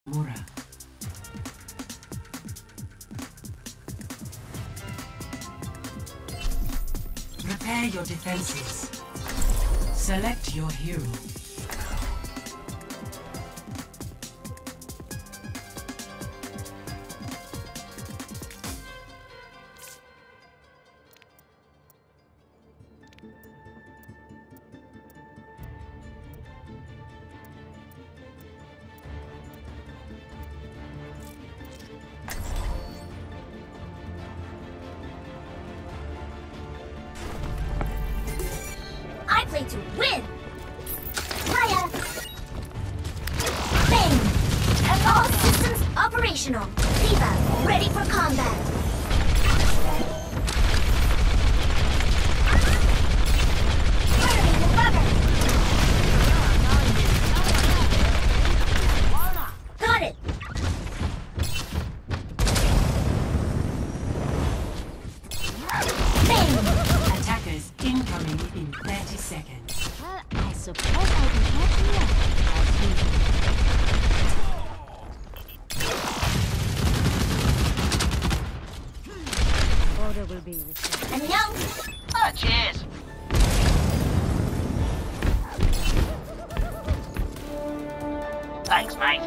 Mura. Prepare your defenses. Select your hero. I play to win! Hiya! Bang! And all systems operational. Diva, ready for combat. Burning the rubber! Got it! Bang! Attackers incoming in 30 seconds. Well, I suppose I'll be happy as usual. Order will be restored. And now, Oh, cheers. Thanks, mate.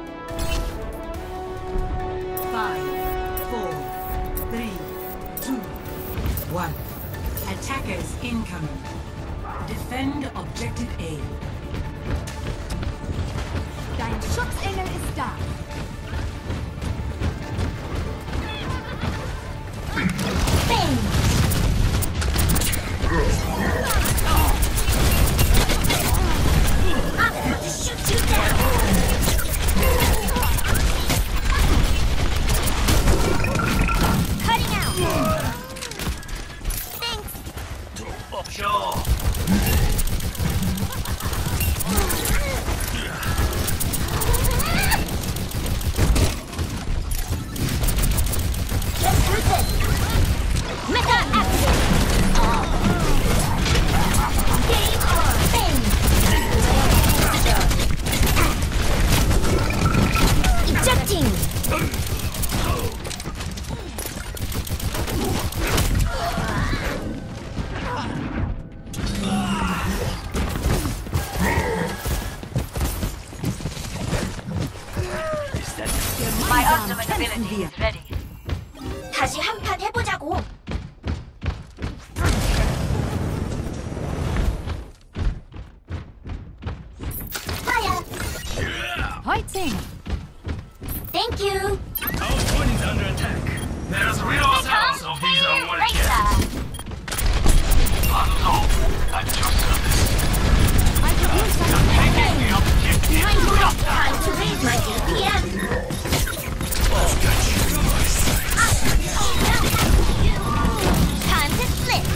5, 4, 3, 2, 1. Attackers incoming. Defend objective A. Dein Schutzengel ist da. bang! I'm about to shoot you down! Cutting out! Thanks! Sure. Let's do this! Mecha activate! Game on! Bang! Ejecting! My ultimate ability is ready. 다시 한 판 해보자고! Fire! Hoitzing! Thank you! Our point is under attack. There's real sounds of these unwanted guests. Unlock at your service. I could use some Taking the objective. Behind you! Time to raise my APM! I've got you on my side. Time to flip!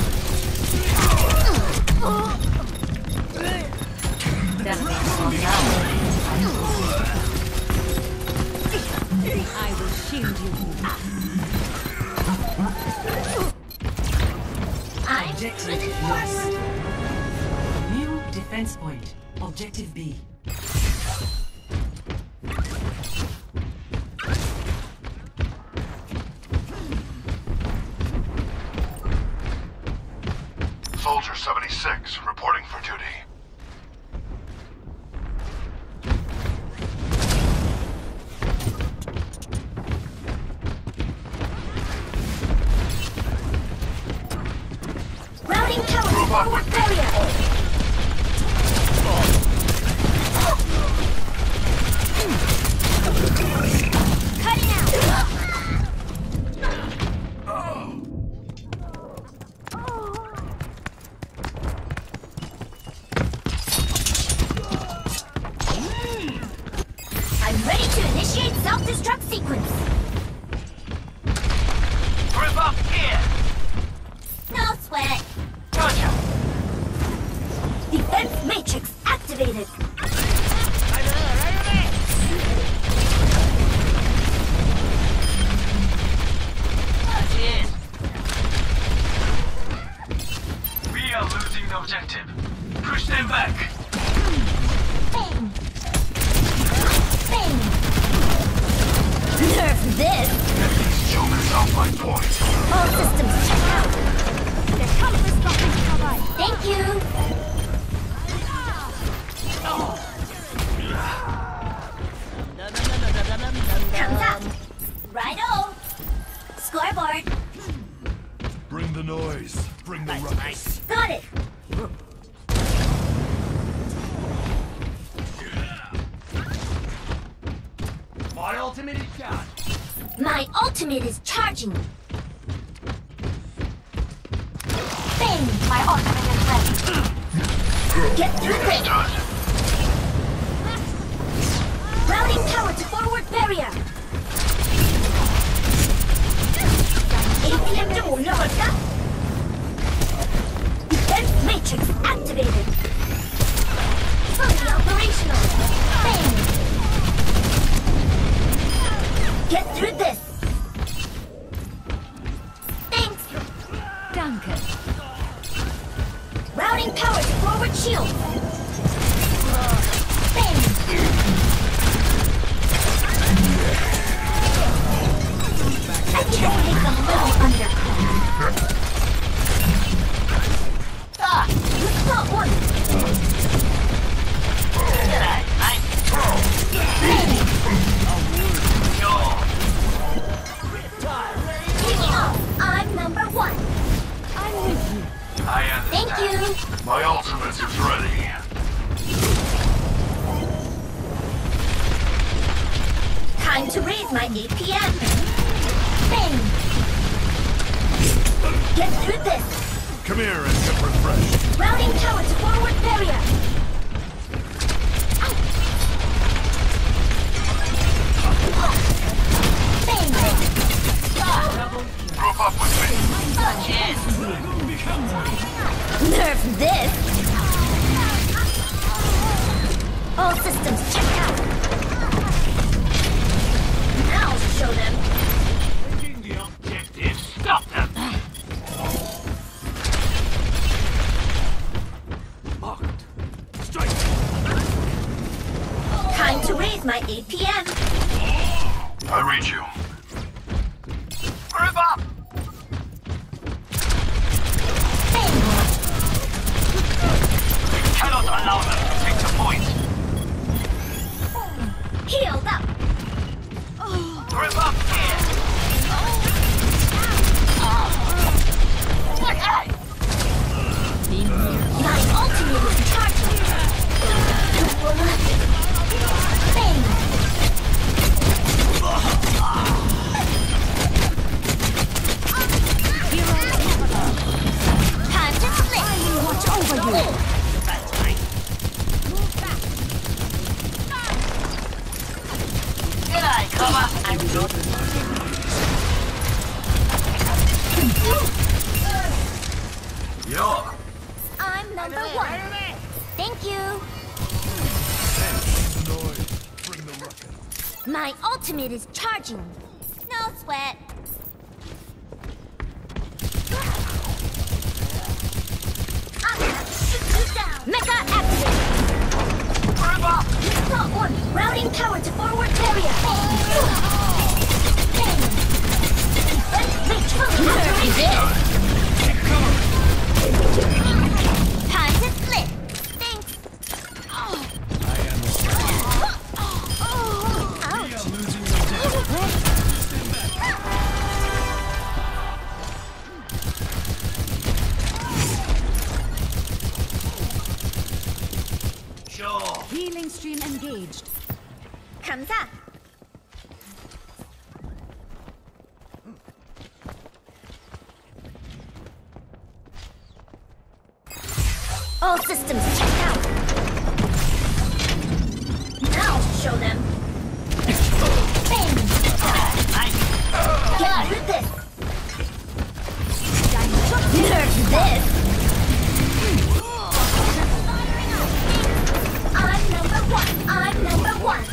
I will shield you. I'm Objective ready for lost. New defense point. Objective B. Soldier 76, reporting for duty. routing tower forward barrier! Cutting out! I'm ready to initiate self-destruct sequence. Group up here. No sweat. Roger. Defense matrix activated. Oh, cheers. We are losing the objective. Push them back. Bang! Bang! hard point. All systems check out. Thank you. Comes up. Righto. Scoreboard. Bring the noise. Bring the ruckus. Got it. My ultimate is done. My ultimate is charging. Bang! My ultimate is ready. Get through this. Routing power to forward barrier. APM 좀 올려볼까? Defense matrix activated. Fully operational. Bang! Get through this. Thanks. Danke. Routing power to forward shield. Bang! I can take a little undercut. Ah! You spot one. Bang! Taking off. I'm number one. I'm with you. I am. Thank you. My ultimate is ready. Time to raise my APM. Bang! Get through this. Come here and get refreshed. Routing power to forward barrier. Bang! Group up with me. Nerf this. All systems check out. Now show them. Taking the objective. Stop them. Marked. Strike. Time to raise my APM. I read you. Group up! Bang! Cannot allow them to take the point. Healed up. Group up here! My ultimate is charging. Bang! Time to split. Watch over you. Good eye, cover! Yeah. I'm number one. Thank you. Noise. Bring the ruckus. My ultimate is charging. No sweat. I'm gonna shoot you down. Mecha activated. Group up! Spot one. Routing power to forward barrier. Bang. Let's reach fully activated. Time to split. Thanks. Sure. Healing stream engaged. 감사. All systems checked out. Now show them. Bang! Get through this. Nerf this. I'm number one. I'm number one.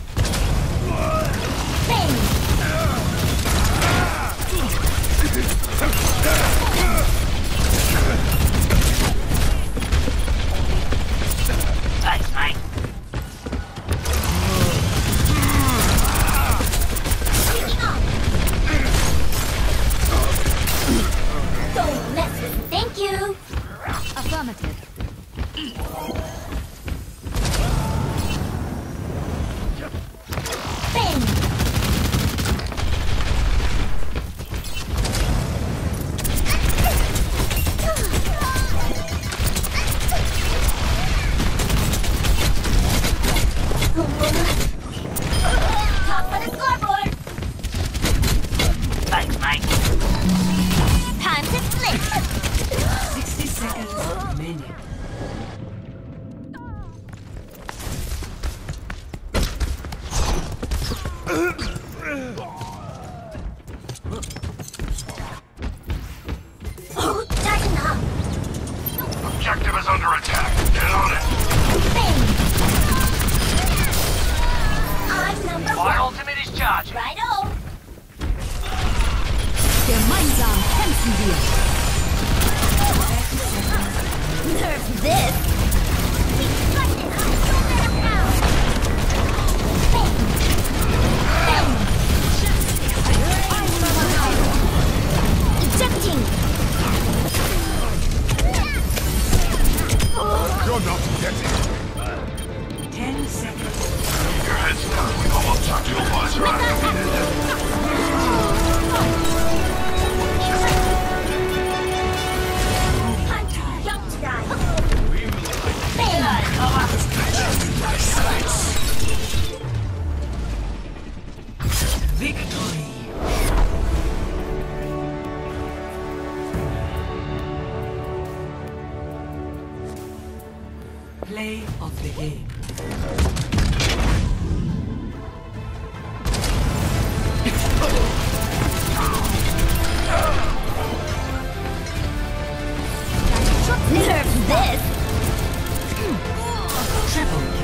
Bang! Objective is under attack. Get on it. I'm number My ultimate is charging. Righto. Gemeinsam kämpfen wir. Nerf this. Ejecting. You're not getting. 10 seconds. Keep your heads down. We almost tactical visor activated. Victory. Play of the game. Nerf this. Triple kill.